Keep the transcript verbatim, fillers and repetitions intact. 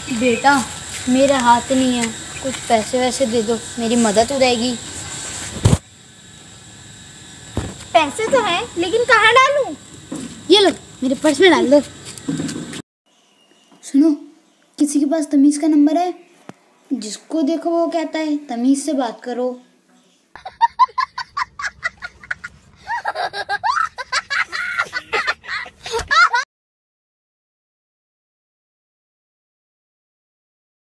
बेटा मेरे हाथ नहीं है, कुछ पैसे वैसे दे दो, मेरी मदद हो जाएगी। पैसे तो हैं लेकिन कहाँ डालूं? ये लो, मेरे पर्स में डाल दो। सुनो, किसी के पास तमीज का नंबर है? जिसको देखो वो कहता है तमीज से बात करो।